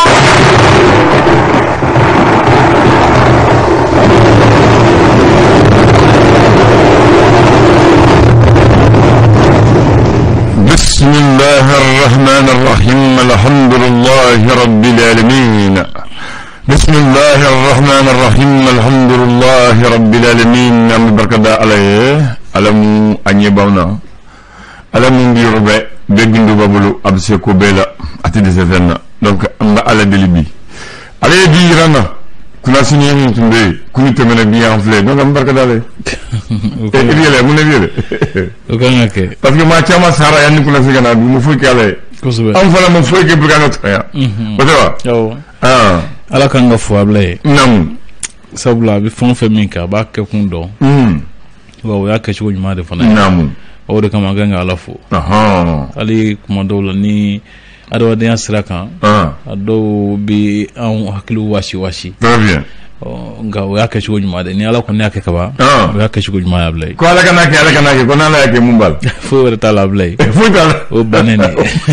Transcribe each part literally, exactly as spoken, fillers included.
بسم الله الرحمن الرحيم الحمد لله رب العالمين بسم الله الرحمن الرحيم الحمد لله رب العالمين نعم بركة عليه ألم أني باونا ألم يربى بيجندو بابلو أبسيكو بيلا أتدي سفنا donc anga ala delibi ale di rana kuna signé ni tumbe kuni temene bien enflé donc am barka dale e biele mun biele o kan ke parce que ma chama sara yanni kuna sigana mu fuki ale am fala mu fuki brigano ya batawa yo ah ala kan ga fo ablay nam sabula bi fon fe min ka ba ke kundo mm wa ya ke chugo nyuma de fona nam o de kama ganga ala fo aha ali kuma dawla ni ado de asra kan ah ado bi an haklu washi washi très bien nga o ya ke chugo nyuma de ni ala ko ne ake ka ba o ya ke chugo nyuma ablay ko ala kana ke ala kana ke ko na la ke mumbal fo wala tala ablay fo dal o banene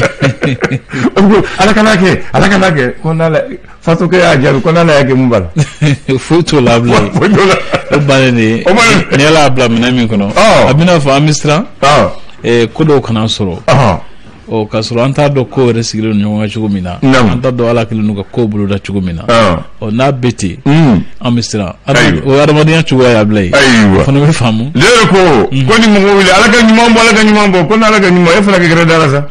ala kana ke ala kana ke ko na la fato ke ya jaru ko na la ke mumbal fo to la ablay fo do la o banene ni ala abla minami kono abina fa amistra ah e kodo kana soro ah o kasoro anta do ko resigilo nyonga chugumina anta do ala kilo nuka ko bulu da chugumina o na beti mm amistra o armadiya chugo ya blay aywa fano me famu lero ko ko ni mo wili ala ka ni mambo ala ka ni mambo ko na ala ka ni mo e fala ke gre dara sa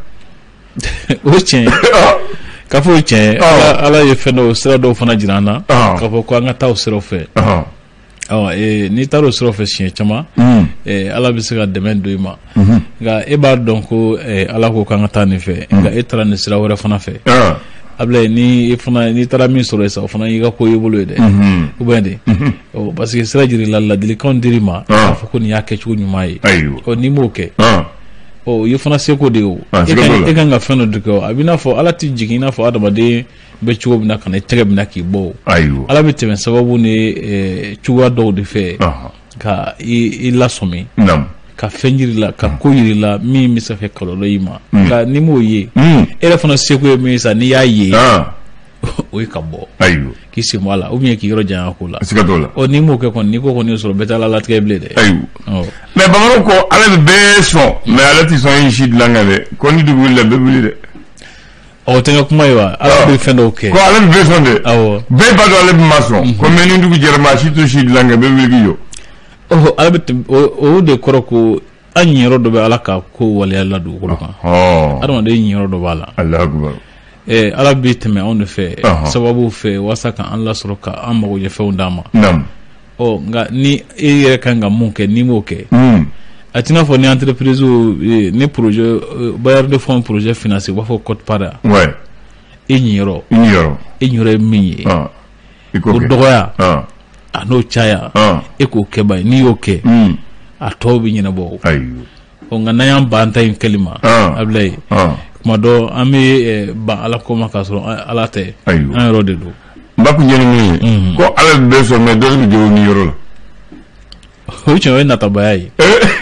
o chen ka fo chen ala ye feno sira do fana jirana ka fo ko anga taw sira fe ah awa e ni taro sira fe chen chama e ala bi se ka demen do ima ga e ba donc e ala ko kan ta ni fe ga e tra ni sira wora fana fe ah able ni fana ni tara min soro esa fana yiga ko yebolo de o bende o parce que sira jiri la la dili kon dirima fa ko ni yake chu nyumai o ni moke ah o yo fana se ko de o e kan ga fano de ko abina fo ala ti jigina fo adama de be chu bina kan e tege bina ki bo ayo ala bi temen sababu ni chu do de fe ka i la somi nam ka fenjiri la ka koyiri la mi mi sa fe kalolo yima ka ni mo ye e la fana se ko mi sa ni ya ye ah o ka bo ayo ki se mala o mi ki yoro jan ko la sika dola o ni mo ke kon ni ko ko ni so betala la treble de ayo mais bamaro ko ala be so mais ala ti so yin shid langale ko ni dugul la be buli de o tenga kuma yiwa ala be fendo okay ko ala be so de awo be ba do ala be maso ko men ni dugu jerma shi to shid langale be buli yo oh alabet o de koroko anyiro do be alaka ko wali alla du ko kan oh adama de nyiro do bala allah akbar e alabet me on fe sababu fe wasaka an la soroka amago je fe undama nam o nga ni e kanga munke ni moke mm atina fo ni entreprise ni projet bayar de fond projet financier wa fo code para ouais e nyiro nyiro e nyiro mi ah iko doya ah ano chaya e ko keba ni oke mm atobi nyina bo ayo o ngana yam banta in kelima ablay kuma do ami ba ala ko makasro ala te an rode do baku nyeni ni ko ala be so me do mi jow ni yoro o che we nata bayai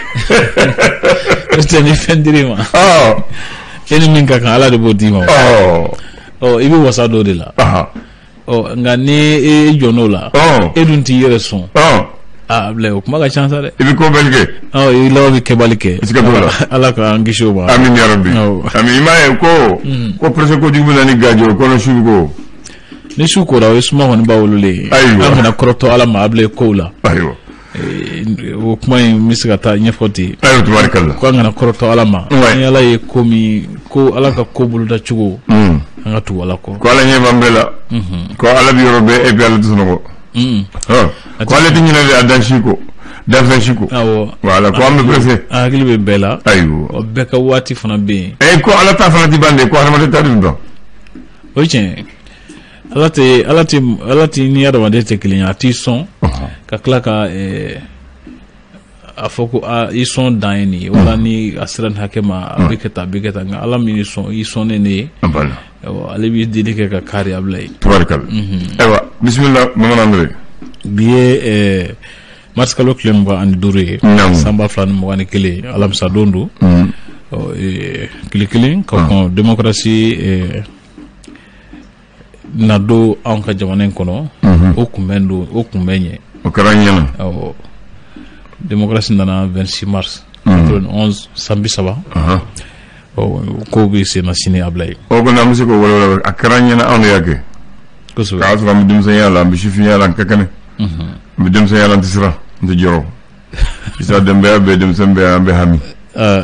e te ni fendirima ah eni min ka kan ala de bodima oh oh ibi wasa do de la ah oh ngani e jonola oh edunti yere son oh ah ble o kuma ga chance de ibi ko belge oh i love ke balike iskadola ala ka angisho ba amin ya rabbi amin ma ko ko presse ko digu na ni gajo ko no shugo ni shuko ra o suma woni bawulule amina kroto ala ma ble ko la ayo o kuma misga ta nyefoti ayo tabarakallah ko ngana kroto ala ma ni ala e komi ko ala ka ko bulu da chugo anga tu wala ko ko ala nyeba mbela ko ala bi robe e bi ala tuno ko mm ha ko ala tinina de adan shiko da fa shiko awo wala ko am presse a gilbe bela ayo o beka wati fana be e ko ala ta fana di bande ko ala ta dum do o chen ala te ala te ala te ni ada wade te klinya ti son ka klaka e afoko a ison daini wala ni asran hakema biketa biketa nga ala mi son ison ne abala ewa ale bi dedike ka kari ablay tabarakal ewa bismillah mama andre biye e maskalo klem ba and dure samba flan mo wani kele alam sa dondu o e kile kile ko démocratie e na do an ka jamana in kɔnɔ o kunbɛn do o kunbɛn ye o kɛra ɲɛna awɔ démocratie nana vingt-six mars quatre-vingt-onze san bi saba ko bɛ sen na sini a bila ye o kɔni an bɛ se k'o wala a kɛra ɲɛna anw de y'a kɛ kosɛbɛ k'a sɔrɔ an bɛ denmisɛnya la an bɛ sifinya la an ka kɛnɛ an bɛ denmisɛnya la an tɛ siran an tɛ jɔrɔ isa denbaya bɛ denmisɛn bɛɛ an bɛ hami a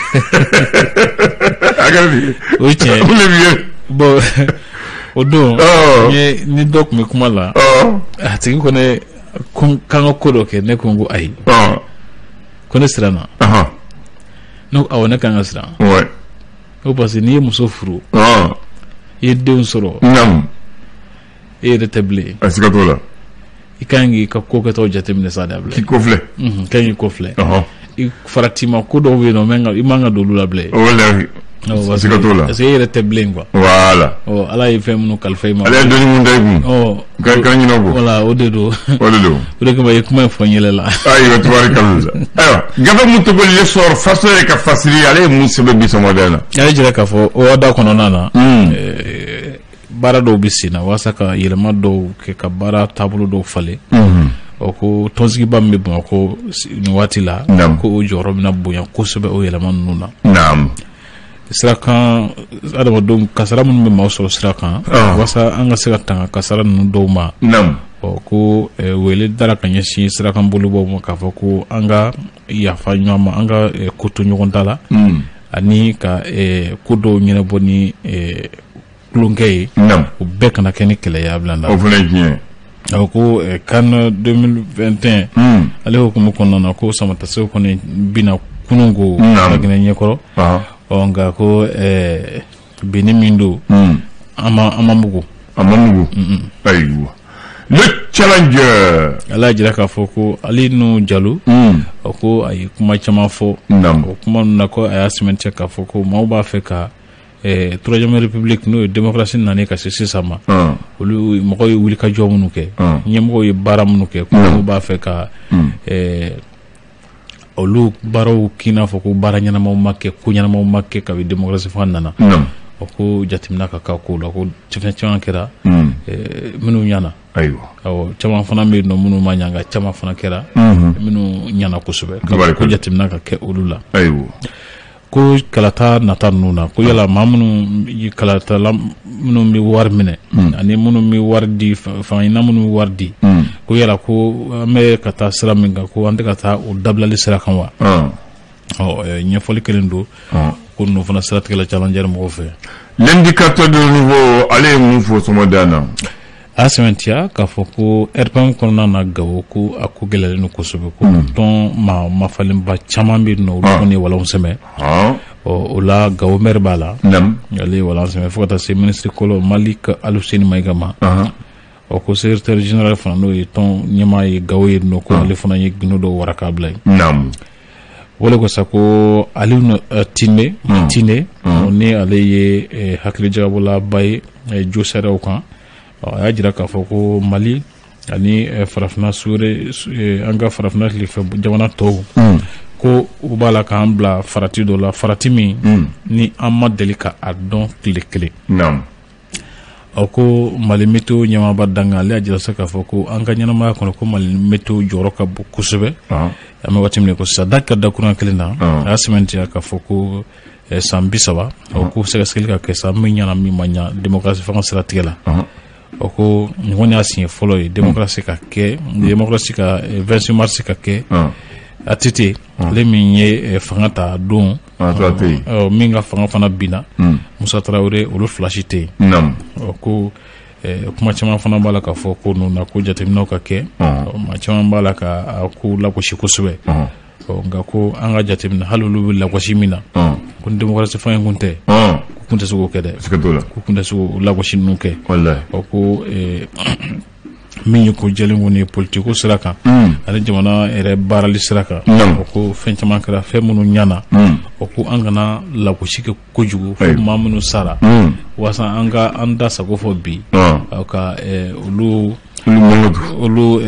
kɛra bi o tiɲɛ o le bi ye bon o don ni dɔ tun bɛ kuma la a tigi ko ne k'an ka ko dɔ kɛ ne ko n ko ayi ko ne siranna ne ko awɔ ne kan ka siran ko parce que n'i ye muso furu i ye denw sɔrɔ e yɛrɛ tɛ bilen a siga t'o la i kan k'i ka ko kɛtaw jateminɛ sa da bilen k'i ko filɛ kan k'i ko filɛ i farati ma ko dɔw bɛ yen nɔ i man ka don olu la bilen siga t'o la parce que e yɛrɛ tɛ bilen quoi voilà ala ye fɛn minnu kalifa i ma ale ye dɔnni mun da i kun ka ɲinɛ o kɔ voilà o de don o de don o de kama i ye kuma in fɔ n yɛlɛ la ayiwa tubaari kalo sa ayiwa gafe mun tɔgɔli ye sɔrɔ faso ye ka fasiri ale ye mun sɛbɛn bi sɔmɔdɛn na a ye jira k'a fɔ o wada kɔnɔna na baara dɔw bɛ sen na walasa ka yɛlɛma dɔw kɛ ka baara taabolo dɔw falen o ko tɔnsigiba min bɛ Bamakɔ nin waati la ko o jɔyɔrɔ bɛna bonya kosɛbɛ o yɛlɛma ninnu na sira kan adamadenw kasara minnu bɛ maaw sɔrɔ sira kan walasa an ka se ka tanga kasara ninnu dɔw ma ɔ ko wele dara ka ɲɛsin sira kan bolobaw ma k'a fɔ ko an ka yafa ɲɔgɔn ma an ka ko to ɲɔgɔn ta la ani ka ko dɔw ɲɛnabɔ ni kulonkɛ ye o bɛɛ kana kɛ ni kɛlɛya bilanda o fana ye tiɲɛ awɔ ko kan deux mille vingt et un ale hukumu kɔnɔna na ko samatasew kɔni bina kunun ko laginɛ ɲɛkɔrɔ ɔ nka ko bini min don an ma mugu an ma mugu ayiwa le challenger ala jira k'a fɔ ko ali n'u jalo o ko a ye kuma caman fɔ o kuma ninnu na ko a y'a sɛmɛntiya k'a fɔ ko maaw b'a fɛ ka troisième république n'o ye démocratie nana ka se sisan ma olu mɔgɔw ye wulikajɔ minnu kɛ ɲɛmɔgɔw ye baara minnu kɛ ko n'u b'a fɛ ka olu baaraw k'i n'a fɔ ko baara ɲɛnamaw ma kɛ ko ɲɛnamaw ma kɛ kabi démocratie fanga nana o ko jateminɛ ka k'a ko la ko fɛn caman kɛra minnu ɲana ayiwa awɔ caman fana bɛ yen nɔ minnu ma ɲa nka caman fana kɛra minnu ɲana kosɛbɛ ko jateminɛ ka kɛ olu la ayiwa ko kalata nata ninnu na ko yala maa minnu kalata minnu bɛ wari minɛ ani minnu bɛ wari di fangina minnu bɛ wari di ko yala ko an bɛ ka taa sira min kan ko an tɛ ka taa o dabilali sira kan wa ɔ ɲɛfɔli kelen don ko ninnu fana siratigɛla challenger mɔgɔw fɛ l'indicateur de niveau ale ye mun fɔ sɔmɔdan na a sɛmɛntiya k'a fɔ ko R P M kɔnɔna na Gawo ko a ko gɛlɛyalen don kosɛbɛ ko tɔn ma mafalenba caman bɛ yen nɔ olu kɔni ye walanw sɛmɛ ɔ o la Gawo maire b'a la ale ye walan sɛmɛ fo ka taa se ministre kɔlɔ Malik Aluseni Mayiga ma ɔ ko secrétaire général fana n'o ye tɔn ɲɛmaa ye Gawo ye nɔ ko ale fana ye gundo dɔw wara k'a bila yen wale ko sa ko Aliou Tine Tine ni ale ye hakili jagabɔlaba ye jo sariyaw kan a y'a jira k'a fɔ ko Mali ani farafina suure an ka farafina tilefɛ jamana tɔw ko u b'a la k'an bila farati dɔ la farati min ni an ma deli ka a dɔn tile kelen ɔ ko Mali météo ɲɛmaaba danga ale y'a jira sa k'a fɔ ko an ka ɲɛnamaya kɔnɔ ko Mali météo jɔyɔrɔ ka bon kosɛbɛ an bɛ waati min ko sisan da ka da kuran kelen na a y'a sɛmɛntiya k'a fɔ ko san bi saba ɔ ko sɛgɛsɛgɛli ka kɛ sa min ɲɛna min ma ɲa démocratie fanga siratigɛ la o ko ɲɔgɔn y'a siɲɛ fɔlɔ ye démocratie ka kɛ démocratie ka vingt-six mars ka kɛ a T T ale min ye fanga ta don min ka fanga fana binna Musa Tarawele olu fila si tɛ yen ko kuma caman fana b'a la k'a fɔ ko ninnu na ko jateminɛw ka kɛ maa caman b'a la ka ko lagosi kosɛbɛ nka ko an ka jateminɛ hali olu bɛ lagosi min na ko ni démocratie fanga kun tɛ kun tɛ se k'o kɛ dɛ ko kun tɛ se k'o lagosi ninnu kɛ ɔ ko min ye ko jɛlen kɔni ye politiko sira kan ani jamana yɛrɛ baarali sira kan o ko fɛn caman kɛra fɛn minnu ɲana o ko an kana lagosi kɛ kojugu fo maa minnu sara walasa an ka an da sago fɔ bi ka olu olu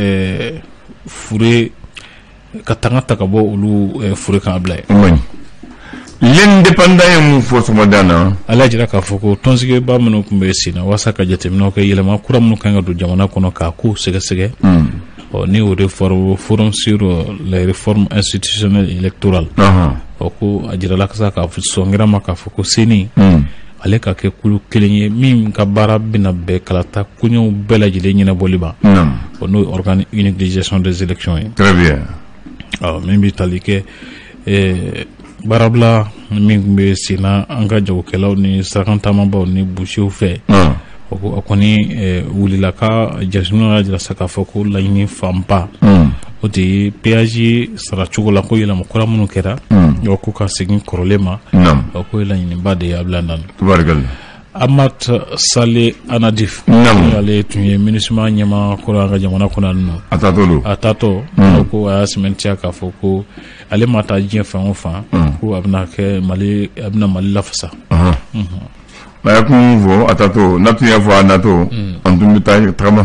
fure ka tanga ta ka bɔ olu fure kan bila ye l'Inde indépendant ye mun fɔ sɔgɔmada na ala jira k'a fɔ ko tɔnsigibaa minnu tun bɛ sen na walasa ka jateminɛw kɛ yɛlɛma kura minnu kan ka don jamana kɔnɔ k'a ko sɛgɛsɛgɛ ɔ ni o réforme forum sur les réformes institutionnelles électorales ɔ ko a jirala kasa k'a fɔ sɔngira ma k'a fɔ ko seni ale ka kɛ kulu kelen ye min ka baara bɛna bɛɛ kalata koɲɛw bɛɛ lajɛlen ɲɛnabɔli ma ɔ n'o ye organe unique de gestion des élections ye très bien ɔ min bɛ tali kɛ baarabila min tun bɛ sen na an ka jagokɛlaw ni sarakantaamabaw ni busiw fɛ o ko a kɔni wulila ka jateminɛw y'a jira sa k'a fɔ ko laɲini fanba o de ye péage sara cogo la ko yɛlɛma kura minnu kɛra o ko ka segin kɔrɔlen ma o ko ye laɲiniba de ye a bila nan Amat Sale Anadif ale tun ye MINUSMA ɲɛma kɔrɔ an ka jamana kɔnɔ yan nɔ a taatɔ a taatɔ ko a y'a sɛmɛntiya k'a fɔ ko ale ma taa diɲɛ fan o fan ko a bɛna kɛ Mali a bɛna Mali lafasa a ye kuma min fɔ a taatɔ n'a tun y'a fɔ a natɔ an tun bɛ taa tagama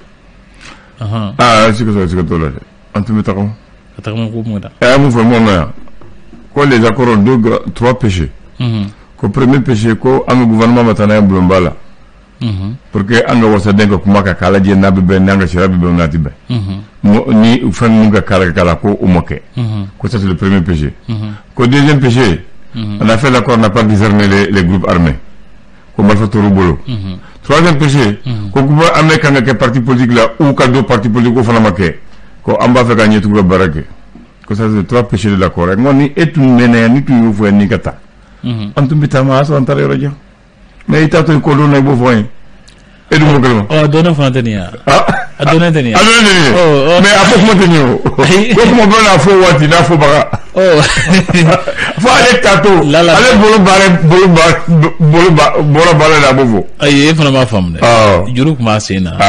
aa siga siga t'o la dɛ an tun bɛ tagama ka tagama ko mun da a y'a mun fɔ mɔgɔ ma yan ko les accords deux trois péchés ko premier péché ko an ka gouvernement ma taa n'a ye bulonba la pour que an ka wasaden ka kuma ka k'a lajɛ n'a bɛ bɛn n'an ka sariya bɛ bɛn n'a tɛ bɛn ni fɛn minnu ka k'a la ka k'a la ko o ma kɛ ko ça c'est le premier péché ko deuxième péché on a fait l'accord n'a pas discerné les, les groupes armés ko marifa t'olu bolo troisième péché ko gouvernement armé kan ka kɛ parti politique la ou ka do parti politique o fana ma kɛ ko an b'a fɛ ka ɲɛtugu ka baara kɛ ko ça c'est le trois péchés de l'accord nko ni e tun mɛnɛ ni tun y'o fɔ yan n'i ka taa an tun bɛ taa ma a sɔrɔ an taara yɔrɔ jan mais i t'a to i ko don na i b'o fɔ an ye e dun b'o kɛ ma ɔ dɔnni fana tɛ nin ye a dɔnni tɛ nin ye a dɔnni tɛ nin ye mais a fɔ kuma tɛ nin ye o ko kuma bɛ n'a fɔ waati n'a fɔ baga fo ale t'a to ale bolo baara bolo bolo bɔra baara la a b'o fɔ ayi e fana b'a faamu dɛ juru tun b'a sen na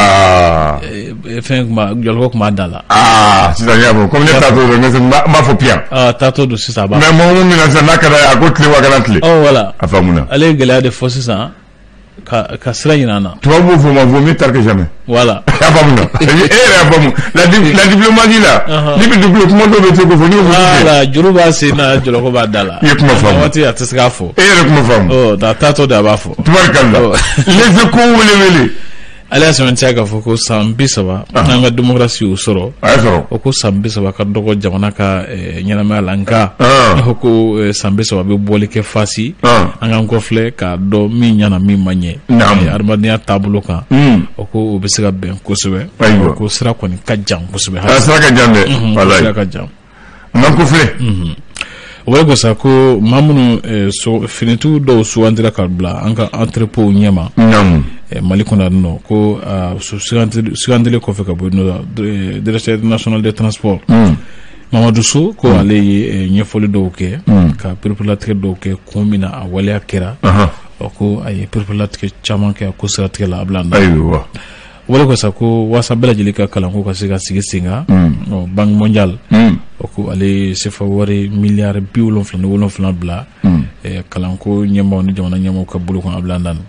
fɛn tun b'a jɔlɔkɔ tun b'a da la aa sisan y'a fɔ komi ne t'a to dɔrɔn n b'a fɔ piyan t'a to don sisan a b'a mais mɔgɔ min na sisan n'a ka d'a ye a ko tile wa kana tile ɔ wala a faamuna ale ye gɛlɛya de fɔ sisan ka ka sira ɲin'a na tubabu b'o fɔ ma vaut mieux tard que jamais voilà a faamuna e yɛrɛ y'a faamu la la diplomatie la ni bɛ diplôme kuma dɔw bɛ se k'o fɔ n'i y'o fɔ voilà juru b'a sen na jɔlɔkɔ b'a da la i ye kuma faamu waati a tɛ se k'a fɔ e yɛrɛ kuma faamu ɔ da t'a to de a b'a fɔ tubarikala les échos wele wele ale y'a sɛbɛntiya k'a fɔ ko san bi saba n'an ka démocratie y'o sɔrɔ a ye sɔrɔ o ko san bi saba ka dɔgɔ jamana ka ɲɛnamaya la nka a ko san bi saba bɛ bɔli kɛ fasi an k'an kɔfilɛ k'a dɔn min ɲɛna min ma ɲɛ adamadenya taabolo kan o ko o bɛ se ka bɛn kosɛbɛ ko sira kɔni ka jan kosɛbɛ sira ka jan dɛ walayi sira ka jan n'an kɔfilɛ o bɛ gosa ko maa minnu finitigiw dɔw sugandira ka bila an ka entrepôt ɲɛma Mali kɔnɔ yan nɔ ko sugandili kɔfɛ ka bɔ yen nɔ directeur national des transports Mamadou So ko ale ye ɲɛfɔli dɔw kɛ ka perepelatigɛ dɔw kɛ kun min na a waleya kɛra ko a ye perepelatigɛ caman kɛ ko siratigɛ la a bila na o bɛ gosa ko waasa bɛɛ lajɛlen ka kalanko ka se ka sigi sen kan Banque mondiale o ko ale sefa wari miliyari bi wolonfila ni wolonfila bila kalanko ɲɛmaaw ni jamana ɲɛmaaw ka bolo kan a bila na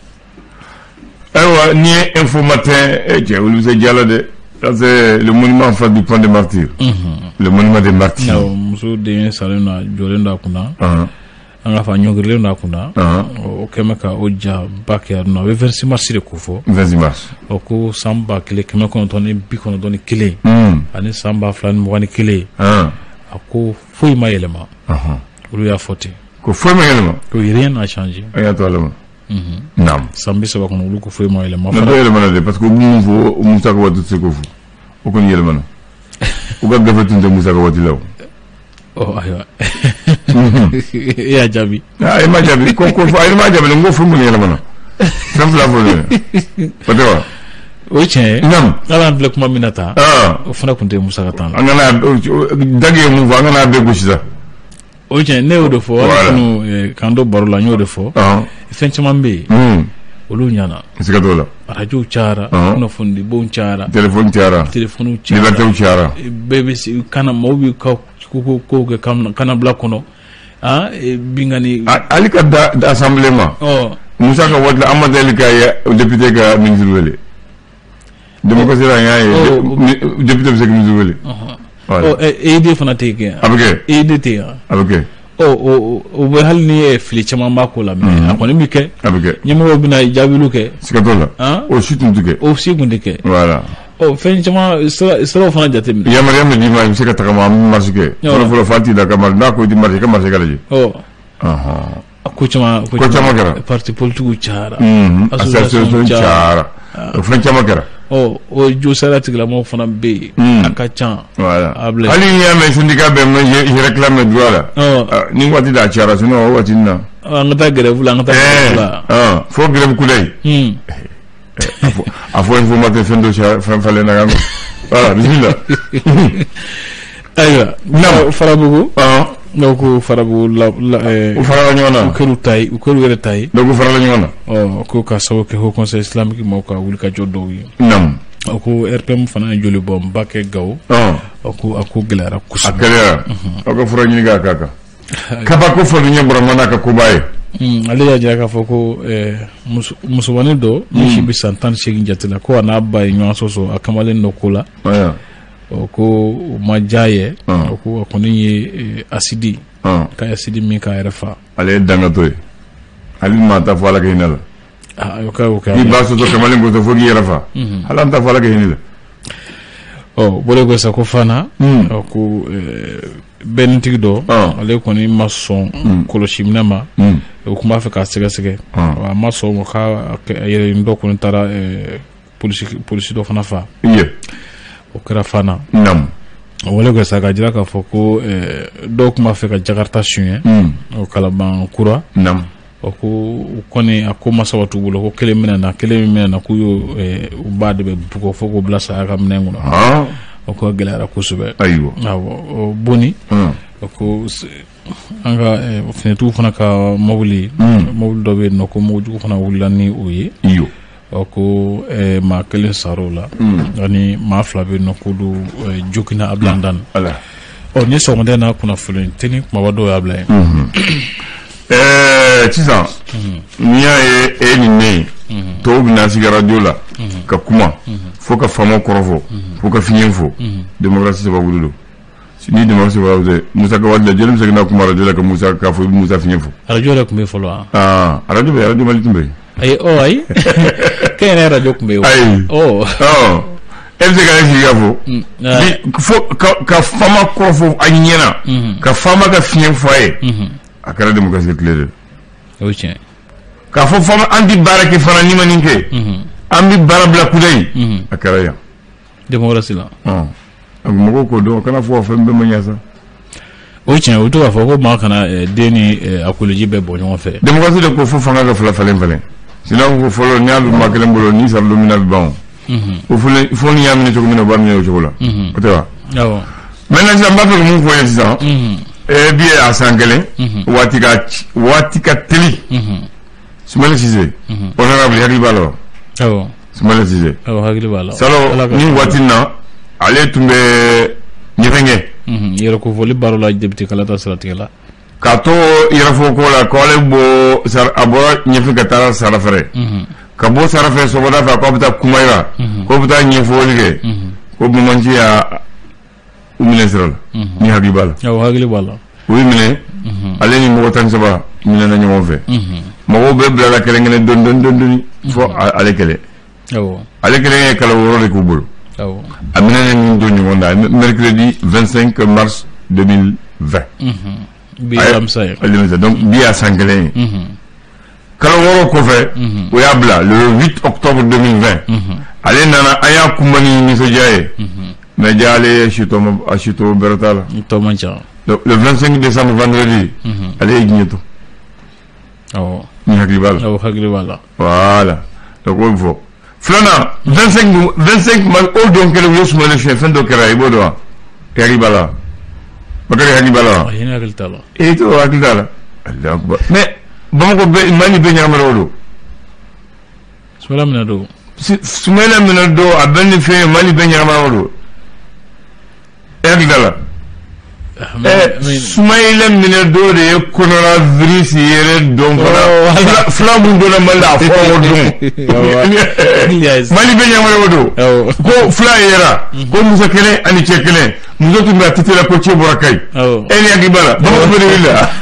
ayiwa ni ye info matin cɛ olu bɛ se jala dɛ ça c'est le monument en face du pont des martyrs le monument des martyrs muso den salen na jɔlen do a kunna an k'a fɔ a ɲɔngirilen do a kunna o kɛmɛ ka o ja ba kɛ yan nɔ a bɛ vingt mars de ko fɔ vingt mars o ko san ba kelen kɛmɛ kɔnɔntɔn ni bi kɔnɔntɔn ni kelen ani san ba fila ni mugan ni kelen a ko foyi ma yɛlɛma olu y'a fɔ ten ko foyi ma yɛlɛma ko rien n'a changé a y'a to ala ma naam san bi saba kɔnɔ olu ko foyi ma yɛlɛma mais dɔ yɛlɛmana de parce que mun fɔ Musa ka waati tɛ se k'o fɔ o kɔni yɛlɛmana u ka gafe tun tɛ Musa ka waati la o ɔ ayiwa e y'a jaabi e ma jaabi ko ko e ma jaabi n ko fo mun yɛlɛmana fɛn fila fɔ ne o tɛ wa o ye tiɲɛ ye naam ala an filɛ kuma min na tan o fana tun tɛ Musa ka tan la an kana dage ye mun fɔ an kana bɛɛ gosi sa o ye tiɲɛ ne y'o de fɔ hali kunu k'an to baro la n y'o de fɔ fɛn caman bɛ yen olu ɲana siga t'o la arajow cayara kunnafonidibaw cayara telefɔni cayara telefɔniw cayara libertéw cayara bɛɛ bɛ se kana maaw bɛ ka ko ko kɛ kanabila kɔnɔ bingani hali ka da assemblée ma Musa ka waati la an ma deli ka député ka ministre wele démocratie la n y'a ye député bɛ se ka ministre wele E I D fana tɛ kɛ a bɛ kɛ E I D tɛ yan a bɛ kɛ o o bɛ hali ni ye fili caman b'a ko la mais a kɔni bɛ kɛ a bɛ kɛ ɲɛmɔgɔw bɛna jaabilu kɛ siga t'o la o si tun tɛ kɛ o si tun tɛ kɛ voilà ɔ fɛn caman siraw fana jateminɛ yamaruya min d'i ma i bɛ se ka tagama an bɛ marché kɛ fɔlɔ fɔlɔ fa t'i da ka marché n'a ko i tɛ marché i ka marché ka lajɛ ɔ ko caman ko caman kɛra parti politiques cayara association cayara o fɛn caman kɛra ɔ o jo sera tigilamɔgɔw fana bɛ yen a ka ca hali n'i y'a mɛn syndicat bɛ je réclame droit la ni waati d'a cayara sinon o waati nin na an ka taa grève la an ka taa grève la fo grève kudayi a fɔ informateur fɛn dɔ fɛn falen na kan voilà bisimila ayiwa na Farabugu n'o ko Farabugu la u farala ɲɔgɔn na u kɛr'u ta ye u kɛr'u yɛrɛ ta ye donc u farala ɲɔgɔn na ɔ ko ka sababu kɛ Haut Conseil islamique mɔgɔw ka wulikajɔ dɔw ye naam o ko R P M fana ye joli bɔn ba kɛ Gawo o ko a ko gɛlɛyara kosɛbɛ a gɛlɛyara aw ka fura ɲini k'a k'a kan kaba ko fɔ ɲɛ bɔra mana ka koba ye ale y'a jira k'a fɔ ko musomanin dɔ min si bɛ san tan ni seegin jate la ko a n'a ba ye ɲɔgɔn sɔsɔ a kamalen dɔ ko la o ko o ma diya ye o ko a kɔni ye asidi ka asidi min k'a yɛrɛ fa ale ye dangatɔ ye hali maa ta fɔ ala ka hinɛ la i ba sɔsɔ kamalen kɔsɔ fo k'i yɛrɛ fa hali an ta fɔ ala ka hinɛ la ɔ bolo ko sa ko fana ko bɛnitigi dɔ ale kɔni ma sɔn kɔlɔsi minɛ ma o tun b'a fɛ k'a sɛgɛsɛgɛ a ma sɔn k'a yɛrɛ dɔ kɔni taara polisi dɔ fana fa o kɛra fana o wale ko sa ka jira k'a fɔ ko dɔw tun b'a fɛ ka Jakarta suɲɛ o kalaban kura o ko u kɔni a ko ma sabati bolo ko kelen minɛ na kelen min minɛ na k'u y'o u ba de bɛ bugɔ fo k'o bila saya ka minɛn kɔnɔ o ko gɛlɛyara kosɛbɛ ayiwa awɔ boni o ko an ka finitigiw fana ka mobili mobili dɔ bɛ yen nɔ ko mobilijugu fana wulila ni o ye o ko maa kelen sar'o la ani maa fila bɛ yen nɔ k'olu jokina a bila an dan ɔ ni sɔgɔmada in na kunnafoni teni kumaba dɔw y'a bila yen sisan n'i y'a ye e ni ne tɔw bɛna sigi radio la ka kuma fo ka faamaw kɔrɔfɔ fo ka fiɲɛ fɔ démocratie sababu de don ni démocratie sababu tɛ Musa ka waati la jeli bɛ se ka na kuma radio la ka Musa k'a fɔ i bɛ Musa fiɲɛ fɔ radio yɛrɛ tun bɛ fɔlɔ wa aa radio bɛ radio Mali tun bɛ yen ayi ɔ ayi kɛnyɛrɛ yɛrɛ radio tun bɛ yen ayi ɔ e bɛ se ka ne sigi ka fɔ fo ka faama kɔrɔfɔ a ɲɛna ka faama ka fiɲɛ fɔ a ye a kɛra démocratie tile de o ye tiɲɛ k'a fɔ faama an tɛ baara kɛ fana ni ma nin kɛ an bɛ baara bila kudayi a kɛra yan démocratie la mɔgɔw k'o dɔn kana fɔ fɛn bɛɛ ma ɲɛ sa o ye tiɲɛ o to k'a fɔ ko maa kana den ni akoloji bɛɛ bɔ ɲɔgɔn fɛ démocratie de ko fo fanga ka fila falen falen sinon ko fɔlɔ n'i y'a bɛ maa kelen bolo n'i sara don min na bɛ ban o fo n'i y'a minɛ cogo min na o b'a minɛ o cogo la o tɛ wa maintenant sisan n b'a fɛ ka mun fɔ ye sisan e bi a san kelen waati ka waati ka teli Soumaïla Cissé honorable hakili b'a la wa awɔ Soumaïla Cissé awɔ hakili b'a la salo ni waati na ale tun bɛ ɲɛfɛnkɛ yɛrɛkofɔli baro la député kalata siratigɛ la k'a to yɛrɛfɔ ko la ko ale bɔ a bɔra ɲɛfɛ ka taa Sarafɛrɛ ka bɔ Sarafɛrɛ sɔgɔmada fɛ k'aw bɛ taa Kumayira k'aw bɛ taa ɲɛfɔli kɛ ko Bamanci y'a u minɛ sira la ni hakili b'a la awɔ hakili b'a la u yi minɛ ale ni mɔgɔ tan ni saba minɛna ɲɔgɔn fɛ mɔgɔw bɛɛ bilala kelen kelen dɔɔni dɔɔni dɔɔni fo ale kɛlɛ ale kelen ye kalo wɔɔrɔ de k'u bolo a minɛna ni don ɲɔgɔn na mercredi vingt-cinq mars deux mille vingt bi alamisa ye donc bi y'a san kelen ye kalo wɔɔrɔ kɔfɛ o y'a bila le huit octobre deux mille vingt ale nana an y'a kunba ni nisɔndiya ye mais ja ale ye a sito bɛrɛ t'a la tɔ man ca le vingt-cinq décembre vendredi ale ye diɲɛ to awɔ ni hakili b'a la awɔ hakili b'a la voilà donc o bɛ fɔ filanan vingt-cinq vingt-cinq mars o don kelen u ye Soumaïla suɲɛ fɛn dɔ kɛra i b'o dɔn wa e hakili b'a la Bakari hakili b'a la wa hinɛ hakili t'a la e t'o hakili t'a la Alahu akubar mais Bamakɔ bɛɛ Mali bɛɛ ɲagamina o don Soumaïla minɛ don Soumaïla minɛ don a bɛɛ ni fɛn Mali bɛɛ ɲagamina o don e hakili t'a la sumayla mine do de coronavirus yere don fana fla mun do na mala fo do mali be nyamare wodo ko fla yera ko musa kele ani chekele muso tumba titela ko che borakai eni agibara ba mo be willa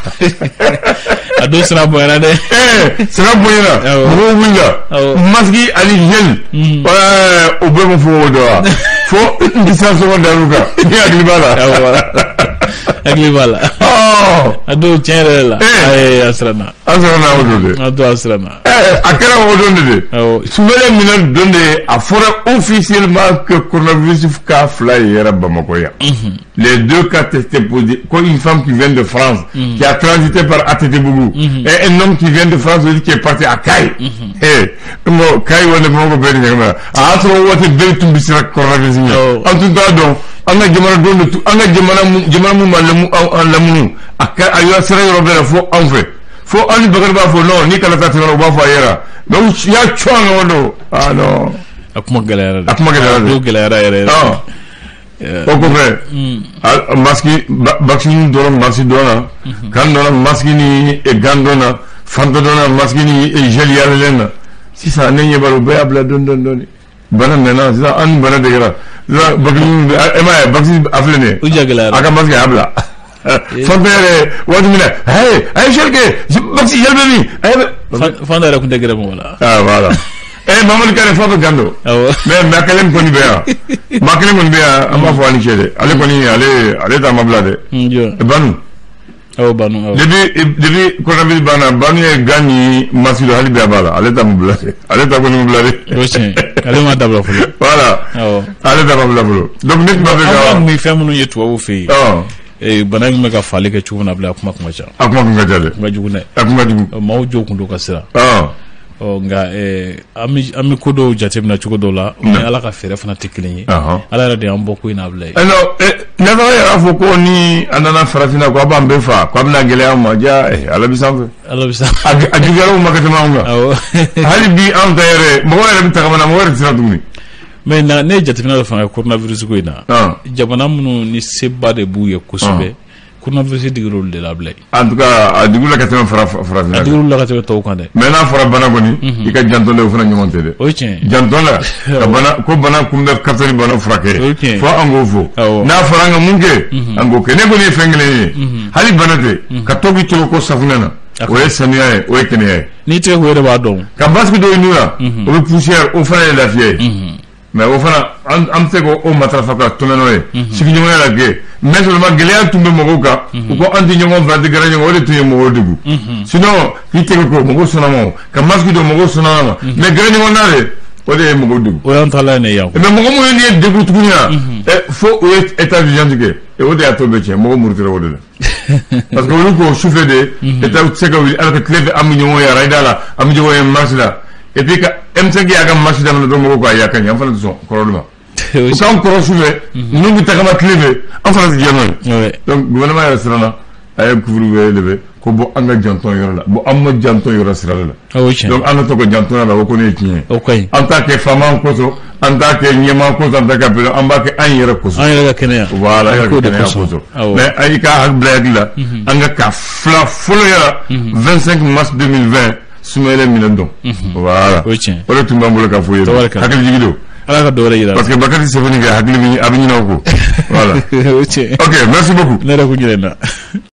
ado sera boyana de eh sera boyana mo willa masgi ali gel euh o be mo fo do fo distance ko daruka ni agibara agibala oh ado chere la ay asrana asrana wodo ado asrana eh akara wodo de sumele mina donde a fora officiellement que coronavirus ka fly era Bamako ya les deux cas testés positifs comme une femme qui vient de France qui a transité par Atétebougou et un homme qui vient de France qui est parti à Kay eh mo Kay wona mo ko beri ngama a so wote be tumbi sira coronavirus en tout cas donc anga jamana don tu anga jamana jamana mu malamu lamu aka ayo sira robera fo en fait fo ani bagar ba fo non ni kala ta tero ba fo yera donc ya chwanga wodo ah non akuma galera akuma galera do galera yera ah o ko fe maski vaccine do maski dona kan dona maski ni e gandona fando dona maski ni e gel yalena si ça nenye balu be abla don don don bana nena ça an bana de gara la vaccine e ma vaccine aflene o jagala aka maski abla fondere wadi mina hey ay shelke vaccine yelbe ni fondere ko de gara mo wala ah voilà eh mamadou kane foto gando mais makalem ko ni beya makalem ko ni beya amba fo ani chede ale ko ni ale ale ta mablade njo banu aw banu depuis depuis ko nabi bana banu e gani masido hali be bala ale ta mablade ale ta ko ni mablade roche ale ma dabla fo voilà ale ta mablade donc nit ma be ga mi femunu yetu wo fe ah e bana ngi mega fale ke chuna bla kuma kuma cha akuma kuma jale ma jugune akuma jugu ma jo kundo ka sira ah o nga eh ami ami kodo jatemna chukodo la mais ala ka fere fana tiklinyi ala ra de amboko ina blay eh no eh na va ya fo ko ni andana farafina ko bambe fa ko amna gele am ja eh ala bisambe ala bisambe ajugalo makatama nga hali bi am dayre mo wala bi takamana mo wala tsira dumi mais na ne jatemna fa coronavirus ko ina jabana munu ni sebba de buye kusube coronavirus digirol de la blay en tout cas a digula katama fara fara a digula katama to ko de mais na fara bana goni ika janton le fana nyomonte de o tien janton la bana ko bana kum def katari bana frake fo ango fo na fara nga munke ango ke ne goni fengle hali banate ka togi to ko safnana o esaniya o ekene ni te ko de ba don ka basku do inura o poussière o fana la fier mais o fana am te ko o matrafa ka toneno e sigi nyoma la ge mais seulement gelea tumbe mogoka ko andi nyoma vandi gara nyoma ole tuye mo dugu sinon kite ko mo sona mo ka masku do mo sona ma mais gara nyoma nale ole mo dugu o yantala ne yaw mais mo mo ne dugu tukunya e fo o état vivant ke e o de atobe che mo mo rutira wode parce que on ko souffle de état tseka wi ala ka clé am nyoma ya raidala am nyoma ya masla et puis ka M cinq ya ga masla dama do mo ko ya kan ya fala so korolma sans corosule nous nous takama clé en France diano donc gouvernement ya sirana ay couvre levé ko bo anga janton yoro la bo amma janton yoro sirala donc anga to ko janton la ko ne tien okay en tant que femme en koso en tant que nyema ko en tant que peu en bas que an yoro koso an yoro kenya voilà yoro kenya koso mais ay ka hak blague la anga ka fla folo ya vingt-cinq mars deux mille vingt sumele milando voilà wala tumba mbolo ka foye hakal jigido ala ka dore yira parce que bakati sefoni ga hakli bi abini nako voilà ok merci beaucoup nera ko nyina